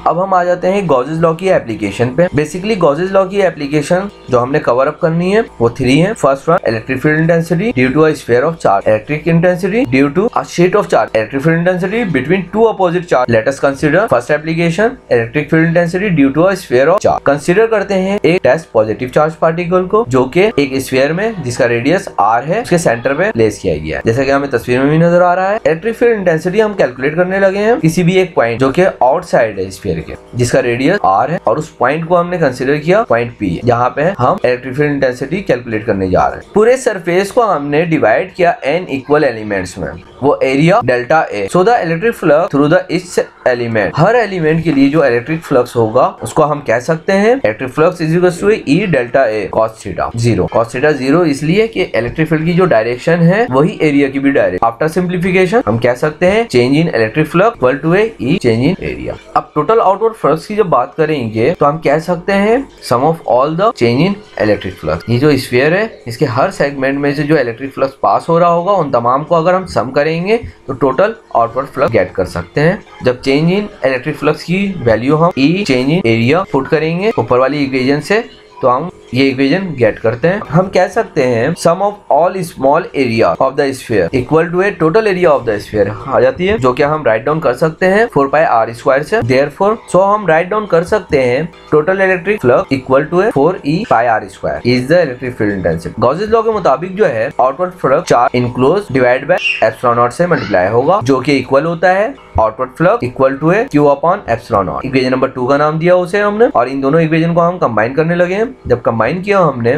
अब हम आ जाते हैं गॉसेस लॉ की एप्लीकेशन पे। बेसिकली गॉसेस लॉ की एप्लीकेशन जो हमने कवर अप करनी है वो 3 है। First one, electric field intensity due to a sphere of charge, electric intensity due to a sheet of charge, electric field intensity between two opposite charge. Let us consider first application, electric field intensity due to a sphere of charge. Consider करते हैं एक test positive charge particle को जो कि एक sphere में जिसका radius r है उसके सेंटर पे प्लेस किया गया है, जैसा कि हमें तस्वीर में भी नजर आ रहा है। इलेक्ट्रिक फील्ड इंटेंसिटी हम कैलकुलेट करने लगे हैं किसी भी एक पॉइंट जो कि आउटसाइड है स्फीयर के, जिसका रेडियस r है, और उस पॉइंट को हमने कंसीडर किया पॉइंट P, जहाँ पे हम इलेक्ट्रिक फील्ड इंटेंसिटी कैलकुलेट करने जा रहे हैं। पूरे सरफेस को हमने डिवाइड किया n इक्वल एलिमेंट्स में, वो area delta A। So the electric flux through the each element, हर एलिमेंट के लिए जो इलेक्ट्रिक फ्लक्स होगा उसको हम कह सकते हैं electric flux is equal to E delta A cos theta 0। cos theta 0 इसलिए कि इलेक्ट्रिक फील्ड की जो डायरेक्शन है वही एरिया की भी डायरेक्शन। आफ्टर सिंप्लीफिकेशन हम कह सकते हैं change in electric flux equal to E change in area. अब टोटल आउटवर्ड फ्लक्स की जब बात करेंगे तो हम कह सकते हैं sum of all the change in electric flux. ये जो स्फीयर है इसके हर सेगमेंट में से जो इलेक्ट्रिक फ्लक्स पास हो रहा होगा उन तमाम को अगर हम सम करेंगे तो टोटल आउटवर्ड फ्लक्स गेट कर सकते हैं। जब चेंज इन इलेक्ट्रिक फ्लक्स की वैल्यू हम E change in area put करेंगे ऊपर वाली इक्वेशन से तो हम ये इक्वेशन गेट करते हैं। हम कह सकते हैं sum of all small area of the sphere equal to a total area of the sphere आ जाती है, जो कि हम राइट डाउन कर सकते हैं 4 पाई r स्क्वायर से। देयरफॉर सो हम राइट डाउन कर सकते हैं total electric flux equal to 4E pi r square is the electric field intensity. Gauss's law के मुताबिक जो है outward flux charge enclose divide by epsilon naught से मल्टीप्लाई होगा, जो कि इक्वल होता है outward flux equal to Q upon epsilon naught. Equation number 2 का नाम दिया उसे हमने, और इन दोनों इक्वेशन को हम कंबाइन करने लगे हैं। जब कंबाइन किया हमने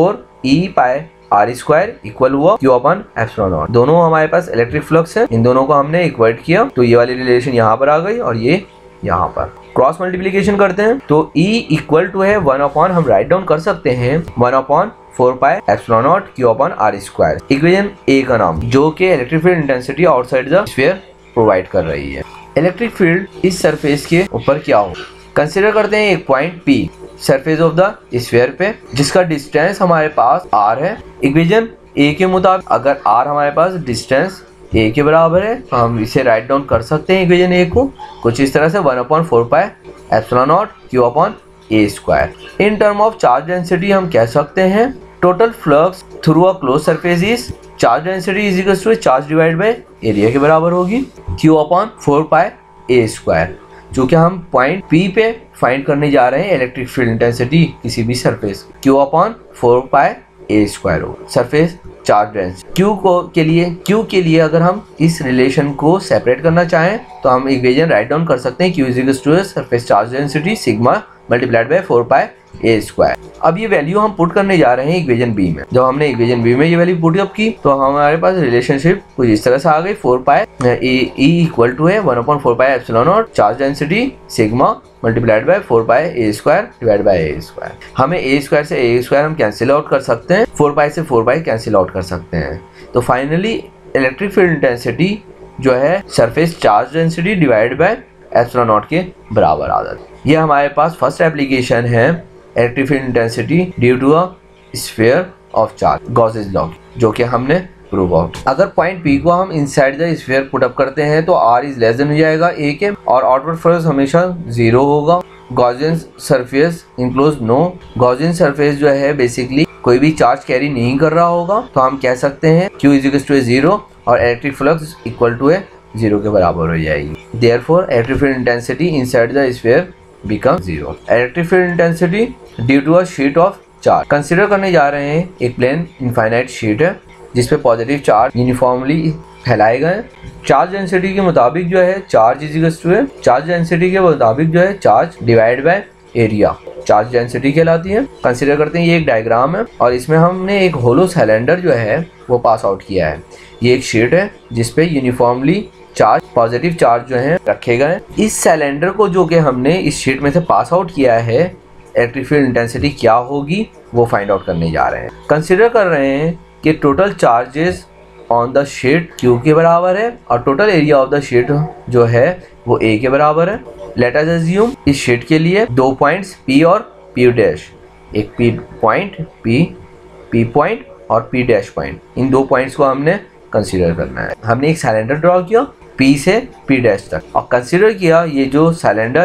4E pi r square equal हुआ Q अपॉन एप्सिलॉन नॉट। दोनों हमारे पास इलेक्ट्रिक फ्लक्स है, इन दोनों को हमने इक्वेट किया तो ये वाली रिलेशन यहाँ पर आ गई और ये यहाँ पर। क्रॉस मल्टीप्लीकेशन करते हैं तो E इक्वल टू है 1 अपॉन, हम राइट डाउन कर सकते हैं 1 upon 4 pi epsilon naught Q upon r square. Equation A का नाम जो कि electric field intensity outside the sphere provide कर रही है। इलेक्ट्रिक फील्ड इस सरफेस के ऊपर क्या हो, कंसीडर करते हैं एक point P surface of the sphere पे, जिसका डिस्टेंस हमारे पास r है। इक्वेशन A के मुताबिक अगर r हमारे पास डिस्टेंस a के बराबर है तो हम इसे राइट डाउन कर सकते हैं इक्वेशन A को कुछ इस तरह से 1 upon 4 pi epsilon naught Q upon a square. In term of charge density हम कह सकते हैं total flux through a close surface is charge density is equal to charge divide by area के बराबर होगी Q upon 4 pi a square, जो कि हम पॉइंट P पे फाइंड करने जा रहे हैं इलेक्ट्रिक फील्ड इंटेंसिटी किसी भी surface. Q upon 4 pi a square हो सरफेस चार्ज डेंसिटी। Q के लिए अगर हम इस रिलेशन को सेपरेट करना चाहें तो हम इक्वेशन राइट डाउन कर सकते हैं Q is equal to surface charge density sigma multiplied by 4 pi a square. अब ये वैल्यू हम पुट करने जा रहे हैं इक्वेशन B में। जब हमने इक्वेशन B में ये वैल्यू पुट अप की तो हमारे पास रिलेशनशिप कुछ इस तरह से आ गई 4 पाई E इक्वल टू है 1 upon 4 pi epsilon naught charge density sigma multiplied by 4 pi a square divide by a square. हमें a स्क्वायर से a स्क्वायर हम कैंसिल आउट कर सकते हैं, 4 पाई से 4 पाई कैंसिल आउट कर सकते हैं। तो फाइनली इलेक्ट्रिक फील्ड इंटेंसिटी जो है surface charge density divide by epsilon naught के बराबर आ जाती है। ये हमारे पास फर्स्ट एप्लीकेशन है electric field intensity due to a sphere of charge Gauss's law, जो कि हमने प्रूव आउट। अगर पॉइंट P को हम inside the sphere put up करते हैं तो R इज लेस देन हो जाएगा A के, और आउटवर्ड फ्लक्स हमेशा 0 होगा। Gaussian surface enclose no, Gaussian surface जो है बेसिकली कोई भी चार्ज कैरी नहीं कर रहा होगा, तो हम कह सकते हैं Q इज इक्वल टू 0 और इलेक्ट्रिक फ्लक्स इक्वल टू 0 के बराबर हो जाएगी। Therefore electric field intensity inside the sphere become 0। Electric field intensity due to a sheet of charge consider करने जा रहे हैं। एक प्लेन इनफाइनाइट शीट है जिसपे पॉजिटिव चार्ज यूनिफॉर्मली फैलाए गए। चार्ज डेंसिटी के मुताबिक जो है charge is equal to charge density के मुताबिक जो है charge divide by area charge density कहलाती है। कंसीडर करते हैं ये एक डायग्राम है और इसमें हमने एक होलो सिलेंडर जो है वो पास आउट किया है। ये एक शीट है जिसपे यूनिफॉर्मली चार्ज पॉजिटिव चार्ज जो है रखे गए। इस सिलेंडर को जो कि हमने इस शीट में से पास आउट किया है इलेक्ट्रिक फील्ड इंटेंसिटी क्या होगी वो फाइंड आउट करने जा रहे हैं। कंसीडर कर रहे हैं कि total charges on the sheet Q के बराबर है और total area of the sheet जो है वो A के बराबर है। लेट अस अज्यूम इस शीट के लिए दो पॉइंट्स P और P डैश, एक P पॉइंट और P डैश पॉइंट, इन दो पॉइंट्स को हमने कंसीडर करना है। हमने एक सिलेंडर ड्रॉ किया P से P डैश तक और कंसीडर किया ये जो सिलेंडर है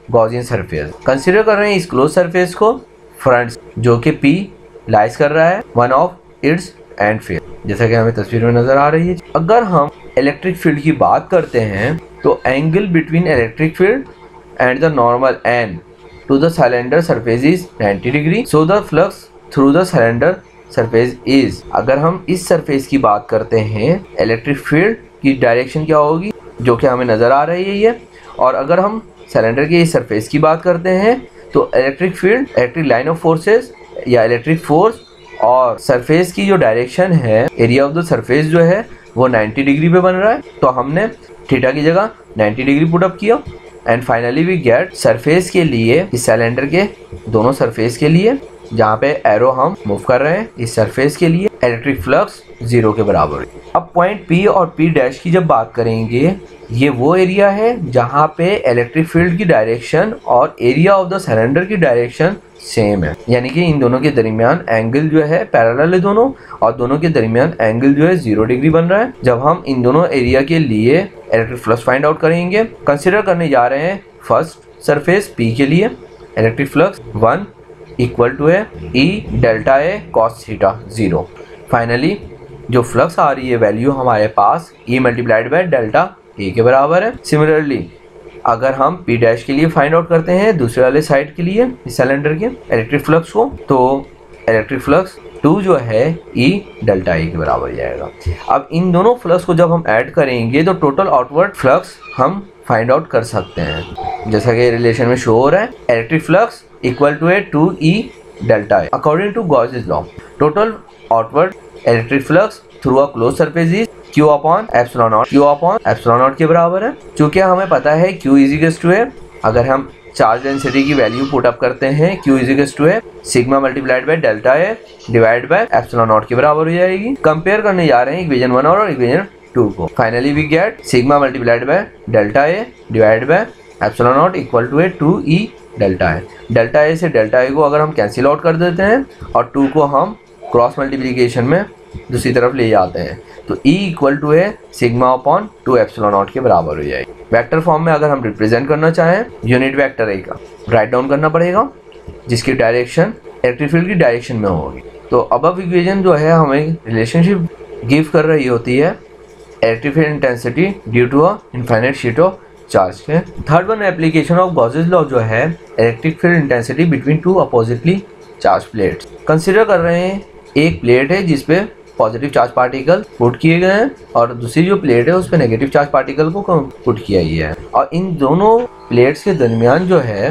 गॉसियन सरफेस। कंसीडर कर रहे हैं इस क्लोज सरफेस को फ्रंट, जो कि P लाइज कर रहा है one of its end face, जैसा कि हमें तस्वीर में नजर आ रही है। अगर हम इलेक्ट्रिक फील्ड की बात करते हैं तो angle between electric field and the normal end to the cylinder surface is 90 degree, so the flux through the cylinder surface is. अगर हम इस सरफेस की बात करते हैं, इलेक्ट्रिक फील्ड की डायरेक्शन क्या होगी, जो कि हमें नजर आ रही है ये। और अगर हम सिलेंडर के इस सरफेस की बात करते हैं तो electric field, electric line of forces या इलेक्ट्रिक फोर्स और सरफेस की जो डायरेक्शन है, एरिया ऑफ द सरफेस जो है वो 90 डिग्री पे बन रहा है। तो हमने थीटा की जगह 90 डिग्री पुट अप किया and finally we get surface के लिए, इस सिलेंडर के दोनों सरफेस के लिए जहाँ पे एरो हम मूव कर रहे हैं, इस सरफेस के लिए इलेक्ट्रिक फ्लक्स 0 के बराबर है। अब पॉइंट P और P डैश की जब बात करेंगे, ये वो एरिया है जहाँ पे इलेक्ट्रिक फील्ड की डायरेक्शन और एरिया ऑफ द सिलेंडर की डायरेक्शन सेम है, यानी कि इन दोनों के दरमियान एंगल जो है पैरेलल है दोनों, और दोनों के दरमियान एंगल जो है 0 डिग्री बन रहा है। जब हम इन दोनों एरिया के लिए इलेक्ट्रिक फ्लक्स फाइंड आउट करेंगे, कंसिडर करने जा रहे हैं फर्स्ट सरफेस P के लिए इलेक्ट्रिक फ्लक्स 1 इक्वल टू है E delta A cos theta 0। Finally जो फ्लक्स आ रही है वैल्यू हमारे पास E multiplied by delta A के बराबर है। सिमिलरली अगर हम P डैश के लिए फाइंड आउट करते हैं दूसरे वाले साइड के लिए इस सिलेंडर के इलेक्ट्रिक फ्लक्स को, तो इलेक्ट्रिक फ्लक्स 2 जो है E डेल्टा A के बराबर जाएगा। अब इन दोनों फ्लक्स को जब हम ऐड करेंगे तो टोटल आउटवर्ड फ्लक्स हम फाइंड आउट कर सकते हैं, जैसा कि रिलेशन में शो हो रहा है। इलेक्ट्रिक फ्लक्स इक्वल टू है 2E delta A। According to Gauss's law, total outward electric flux through a close surface is Q upon epsilon naught, Q upon epsilon naught के बराबर है। चूंकि हमें पता है Q इज इक्वल टू है, अगर हम चार्ज डेंसिटी की वैल्यू पुट अप करते हैं, Q इज इक्वल टू है sigma multiplied by delta A divide by epsilon naught के बराबर हो जाएगी। कंपेयर करने जा रहे हैं इक्वेशन 1 और इक्वेशन 2 को। Finally we get sigma multiplied by delta A divide by epsilon naught equal to है 2E delta A। Delta A से डेल्टा A को अगर हम कैंसिल आउट कर देते हैं और 2 को हम क्रॉस मल्टीप्लिकेशन में दूसरी तरफ ले जाते हैं, तो E इक्वल टू है सिग्मा अपॉन 2 एप्सिलॉन नॉट के बराबर हो जाएगी। वेक्टर फॉर्म में अगर हम रिप्रेजेंट करना चाहें, यूनिट वेक्टर A का राइट डाउन करना पड़ेगा, जिसकी डायरेक्शन इलेक्ट्रिक फील्ड की डायरेक्शन में होगी। तो अबव इक्वेशन जो है हमें रिलेशनशिप गिव कर रही होती है electric field intensity due to a infinite sheet of charge है। Third one application of Gauss's law जो है electric field intensity between 2 oppositely charge plates. Consider कर रहे हैं एक प्लेट है जिसपे पॉजिटिव चार्ज पार्टिकल पुट किए गए हैं और दूसरी जो प्लेट है उस पर नेगेटिव चार्ज पार्टिकल को पुट किया गया है, और इन दोनों प्लेट्स के दरमियान जो है,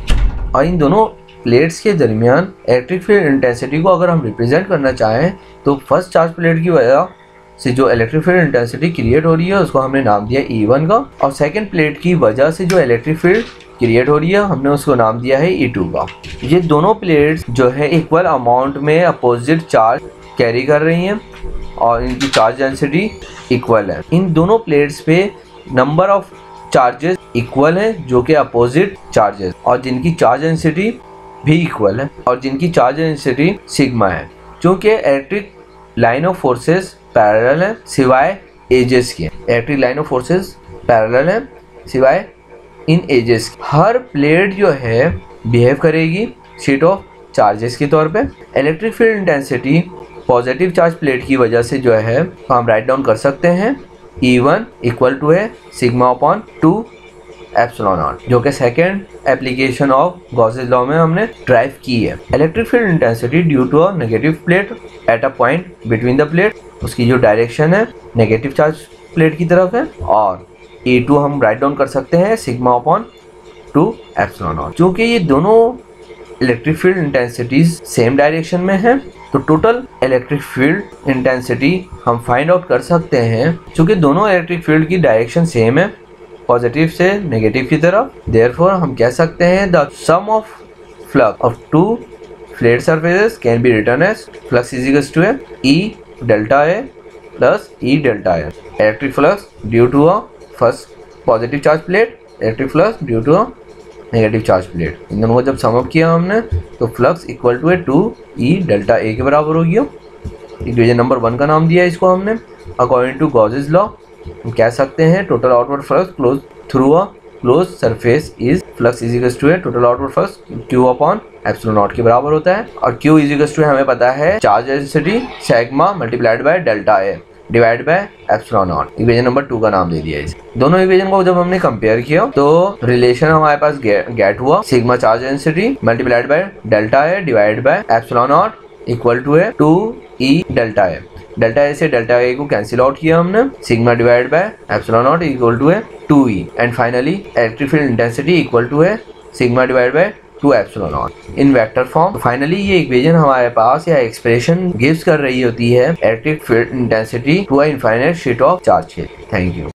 और इन दोनों प्लेट्स के दरमियान इलेक्ट्रिक फील्ड इंटेंसिटी को अगर हम रिप्रेजेंट करना चाहें तो फर्स्ट चार्ज प्लेट की वजह से जो इलेक्ट्रिक फील्ड इंटेंसिटी क्रिएट हो रही है उसको हमने नाम दिया E1 का, और सेकंड प्लेट की वजह से जो इलेक्ट्रिक फील्ड क्रिएट हो रही है हमने उसको नाम दिया है E2 का। ये दोनों प्लेट्स जो है इक्वल अमाउंट में अपोजिट चार्ज कैरी कर रही हैं और इनकी चार्ज डेंसिटी इक्वल है। इन दोनों प्लेट्स पे नंबर ऑफ चार्जेस इक्वल हैं जो कि अपोजिट चार्जेस, और जिनकी चार्ज डेंसिटी भी इक्वल है और जिनकी चार्ज डेंसिटी सिग्मा है। क्योंकि electric line of forces parallel है सिवाय एजेस के, electric line of forces parallel है सिवाय इन एजेस। हर प्लेट जो है बिहेव करेगी शीट ऑफ चार्जेस के तौर पे। Electric field intensity positive charge plate की वजह से जो है हम राइट डाउन कर सकते हैं E1 इक्वल टू है सिग्मा अपॉन 2 एप्सिलॉन नॉट, जो कि second application of Gauss's law में हमने ड्राइव की है। Electric field intensity due to a negative plate at a point between the plate, उसकी जो डायरेक्शन है नेगेटिव चार्ज प्लेट की तरफ है, और E2 हम राइट डाउन कर सकते हैं सिग्मा अपॉन 2 एप्सिलॉन नॉट। क्योंकि ये दोनों electric field intensities same direction में है तो टोटल इलेक्ट्रिक फील्ड इंटेंसिटी हम फाइंड आउट कर सकते हैं। क्योंकि दोनों इलेक्ट्रिक फील्ड की डायरेक्शन सेम है पॉजिटिव से नेगेटिव की तरफ, देयरफॉर हम कह सकते हैं the sum of flux of 2 flat surfaces can be written as flux is equal to E delta A plus E delta A। Electric flux due to a first positive charge plate, electric flux due to a negative charge plate. इन दोनों को जब sum up किया हमने तो flux equal to है 2E delta A के बराबर हो गया। इक्वेशन नंबर 1 का नाम दिया इसको हमने। अकॉर्डिंग टू गॉसेस लॉ हम कह सकते हैं total outward flux close through a close surface is flux is equal to total outward flux Q upon epsilon naught के बराबर होता है। और Q इज इक्वल टू हमें पता है charge density sigma multiplied by delta A divide by epsilon naught. Equation number 2 का नाम दे दिया इसे। दोनों इक्वेशन को जब हमने कंपेयर किया तो रिलेशन हमारे पास गेट हुआ sigma charge density multiplied by delta A divide by epsilon naught equal to 2E delta A. Delta A से डेल्टा ए को कैंसिल आउट किया हमने, sigma divide by epsilon naught equal to 2E and finally electric field intensity equal to sigma divide by 2 epsilon naught in vector form. Finally ये equation हमारे पास या expression gives कर रही होती है electric field intensity to a infinite sheet of charge. Thank you.